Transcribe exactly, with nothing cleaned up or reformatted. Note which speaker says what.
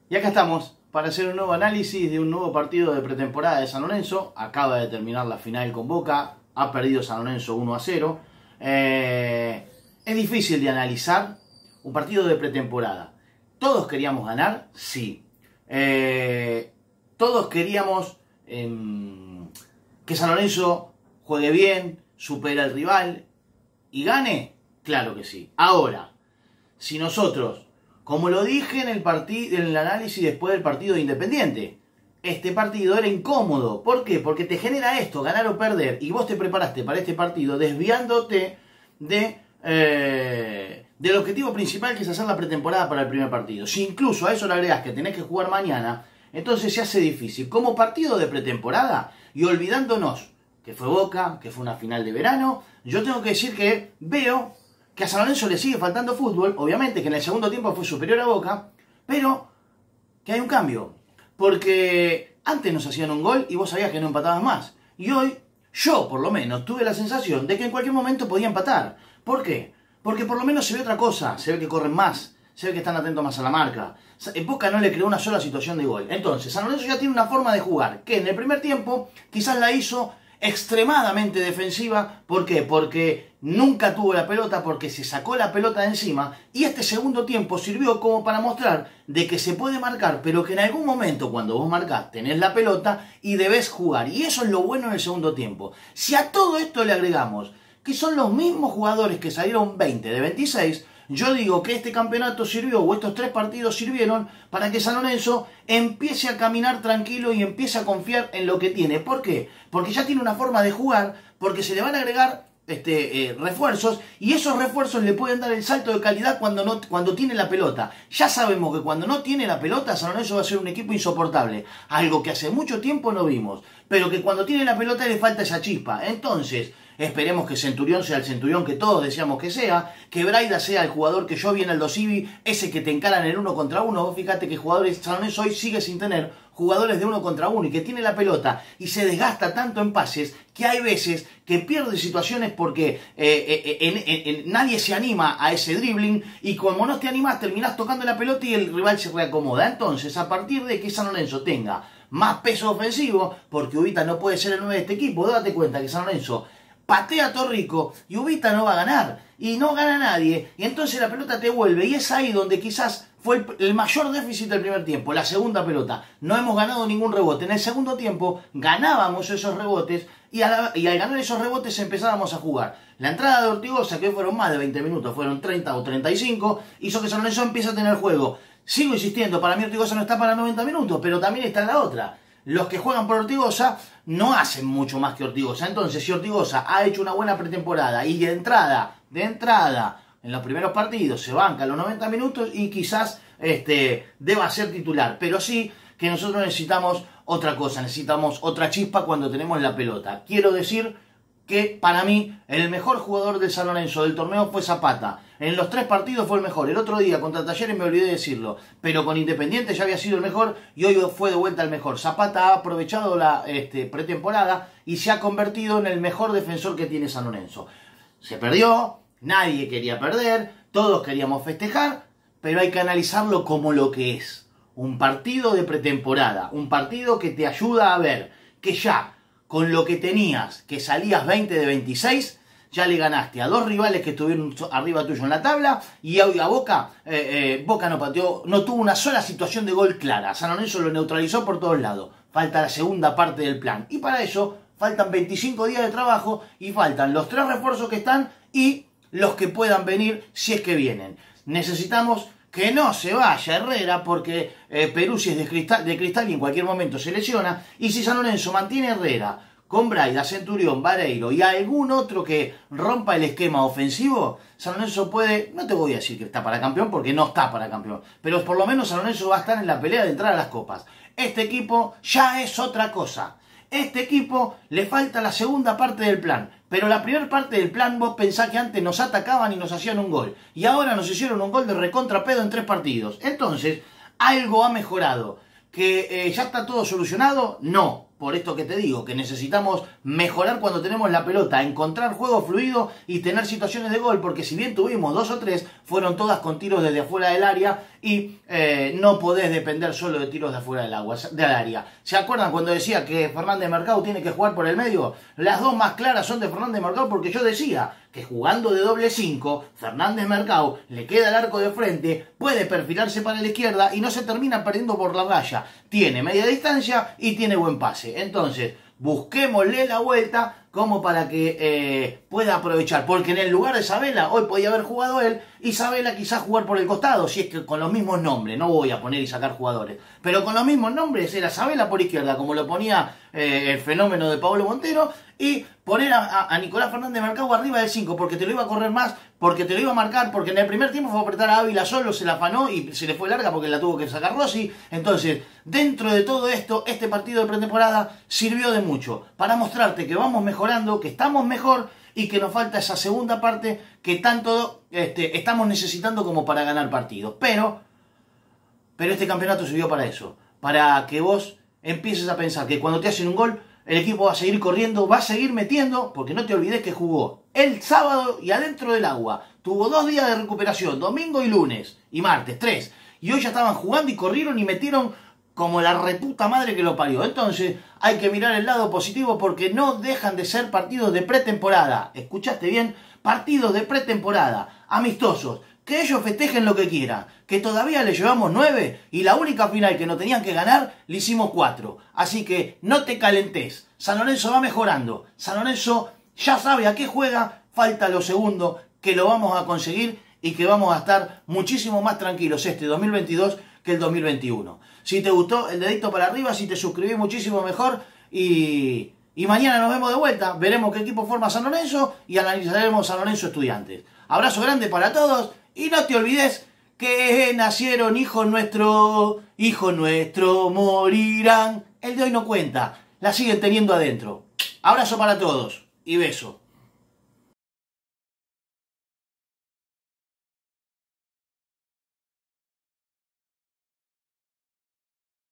Speaker 1: Y acá estamos para hacer un nuevo análisis de un nuevo partido de pretemporada de San Lorenzo. Acaba de terminar la final con Boca, ha perdido San Lorenzo uno a cero. Eh, es difícil de analizar un partido de pretemporada. ¿Todos queríamos ganar? Sí. Eh, ¿Todos queríamos eh, que San Lorenzo juegue bien, supere al rival y gane? Claro que sí. Ahora, si nosotros, como lo dije en el, partido, en el análisis después del partido de Independiente, este partido era incómodo. ¿Por qué? Porque te genera esto, ganar o perder, y vos te preparaste para este partido desviándote de, eh, del objetivo principal, que es hacer la pretemporada para el primer partido. Si incluso a eso le agregás que tenés que jugar mañana, entonces se hace difícil. Como partido de pretemporada, y olvidándonos que fue Boca, que fue una final de verano, yo tengo que decir que veo que a San Lorenzo le sigue faltando fútbol, obviamente que en el segundo tiempo fue superior a Boca, pero que hay un cambio. Porque antes nos hacían un gol y vos sabías que no empatabas más. Y hoy, yo por lo menos, tuve la sensación de que en cualquier momento podía empatar. ¿Por qué? Porque por lo menos se ve otra cosa, se ve que corren más, se ve que están atentos más a la marca. En Boca no le creó una sola situación de gol. Entonces, San Lorenzo ya tiene una forma de jugar, que en el primer tiempo quizás la hizo extremadamente defensiva. ¿Por qué? Porque nunca tuvo la pelota, porque se sacó la pelota de encima, y este segundo tiempo sirvió como para mostrar de que se puede marcar, pero que en algún momento cuando vos marcás tenés la pelota y debés jugar, y eso es lo bueno en el segundo tiempo. Si a todo esto le agregamos que son los mismos jugadores que salieron veinte de veintiséis, yo digo que este campeonato sirvió, o estos tres partidos sirvieron, para que San Lorenzo empiece a caminar tranquilo y empiece a confiar en lo que tiene. ¿Por qué? Porque ya tiene una forma de jugar, porque se le van a agregar este, eh, refuerzos, y esos refuerzos le pueden dar el salto de calidad cuando, no, cuando tiene la pelota. Ya sabemos que cuando no tiene la pelota, San Lorenzo va a ser un equipo insoportable. Algo que hace mucho tiempo no vimos, pero que cuando tiene la pelota le falta esa chispa. Entonces, esperemos que Centurión sea el Centurión que todos deseamos que sea, que Braida sea el jugador que yo vi en Aldo Civi, ese que te encaran en el uno contra uno. Vos fíjate que jugadores, San Lorenzo hoy sigue sin tener jugadores de uno contra uno, y que tiene la pelota y se desgasta tanto en pases que hay veces que pierde situaciones porque eh, eh, en, en, en, nadie se anima a ese dribbling, y como no te animás terminás tocando la pelota y el rival se reacomoda. Entonces, a partir de que San Lorenzo tenga más peso ofensivo, porque Ubita no puede ser el nueve de este equipo, date cuenta que San Lorenzo patea a Torrico y Ubita no va a ganar, y no gana nadie, y entonces la pelota te vuelve, y es ahí donde quizás fue el, el mayor déficit del primer tiempo, la segunda pelota. No hemos ganado ningún rebote. En el segundo tiempo ganábamos esos rebotes, y, a la, y al ganar esos rebotes empezábamos a jugar. La entrada de Ortigosa, que fueron más de veinte minutos, fueron treinta o treinta y cinco, hizo que San Lorenzo empiece a tener juego. Sigo insistiendo, para mí Ortigosa no está para noventa minutos, pero también está en la otra. Los que juegan por Ortigosa no hacen mucho más que Ortigosa. Entonces, si Ortigosa ha hecho una buena pretemporada y de entrada, de entrada, en los primeros partidos se banca los noventa minutos, y quizás este, deba ser titular. Pero sí que nosotros necesitamos otra cosa, necesitamos otra chispa cuando tenemos la pelota. Quiero decir que para mí el mejor jugador de San Lorenzo del torneo fue Zapata. En los tres partidos fue el mejor. El otro día contra Talleres me olvidé de decirlo, pero con Independiente ya había sido el mejor, y hoy fue de vuelta el mejor. Zapata ha aprovechado la este, pretemporada y se ha convertido en el mejor defensor que tiene San Lorenzo. Se perdió, nadie quería perder, todos queríamos festejar, pero hay que analizarlo como lo que es. Un partido de pretemporada, un partido que te ayuda a ver que ya con lo que tenías, que salías veinte de veintiséis, ya le ganaste a dos rivales que estuvieron arriba tuyo en la tabla, y a Boca, eh, eh, Boca no pateó, no tuvo una sola situación de gol clara. San Lorenzo lo neutralizó por todos lados. Falta la segunda parte del plan, y para eso faltan veinticinco días de trabajo, y faltan los tres refuerzos que están y los que puedan venir si es que vienen. Necesitamos que no se vaya Herrera, porque eh, Peruzzi es de cristal, de cristal y en cualquier momento se lesiona. Y si San Lorenzo mantiene Herrera con Braida, Centurión, Vareiro y algún otro que rompa el esquema ofensivo, San Lorenzo puede, no te voy a decir que está para campeón, porque no está para campeón, pero por lo menos San Lorenzo va a estar en la pelea de entrar a las copas. Este equipo ya es otra cosa. Este equipo le falta la segunda parte del plan. Pero la primera parte del plan, vos pensás que antes nos atacaban y nos hacían un gol, y ahora nos hicieron un gol de recontra pedo en tres partidos. Entonces, algo ha mejorado. ¿Que eh, ya está todo solucionado? No. Por esto que te digo, que necesitamos mejorar cuando tenemos la pelota, encontrar juego fluido y tener situaciones de gol, porque si bien tuvimos dos o tres, fueron todas con tiros desde afuera del área, y eh, no podés depender solo de tiros de afuera del agua, del área. ¿Se acuerdan cuando decía que Fernández Mercado tiene que jugar por el medio? Las dos más claras son de Fernández Mercado, porque yo decía que jugando de doble cinco, Fernández Mercado le queda el arco de frente, puede perfilarse para la izquierda y no se termina perdiendo por la raya. Tiene media distancia y tiene buen pase. Entonces, busquémosle la vuelta como para que eh, pueda aprovechar, porque en el lugar de Sabela hoy podía haber jugado él y Sabela quizás jugar por el costado, si es que con los mismos nombres, no voy a poner y sacar jugadores, pero con los mismos nombres era Sabela por izquierda, como lo ponía eh, el fenómeno de Pablo Montero, y poner a, a, a Nicolás Fernández Mercado arriba del cinco, porque te lo iba a correr más, porque te lo iba a marcar, porque en el primer tiempo fue a apretar a Ávila solo, se la afanó y se le fue larga porque la tuvo que sacar Rossi. Entonces, dentro de todo esto, este partido de pretemporada sirvió de mucho para mostrarte que vamos mejorando, que estamos mejor y que nos falta esa segunda parte que tanto este, estamos necesitando como para ganar partidos. Pero, pero este campeonato sirvió para eso, para que vos empieces a pensar que cuando te hacen un gol, el equipo va a seguir corriendo, va a seguir metiendo, porque no te olvides que jugó el sábado y adentro del agua. Tuvo dos días de recuperación, domingo y lunes, y martes, tres. Y hoy ya estaban jugando y corrieron y metieron como la reputa madre que lo parió. Entonces hay que mirar el lado positivo, porque no dejan de ser partidos de pretemporada. ¿Escuchaste bien? Partidos de pretemporada, amistosos. Que ellos festejen lo que quieran, que todavía le llevamos nueve y la única final que no tenían que ganar, le hicimos cuatro. Así que no te calentes, San Lorenzo va mejorando, San Lorenzo ya sabe a qué juega, falta lo segundo, que lo vamos a conseguir y que vamos a estar muchísimo más tranquilos este dos mil veintidós que el dos mil veintiuno. Si te gustó, el dedito para arriba, si te suscribís muchísimo mejor y... Y mañana nos vemos de vuelta, veremos qué equipo forma San Lorenzo y analizaremos San Lorenzo Estudiantes. Abrazo grande para todos y no te olvides que nacieron hijos nuestros, hijos nuestros morirán. El de hoy no cuenta, la siguen teniendo adentro. Abrazo para todos y beso.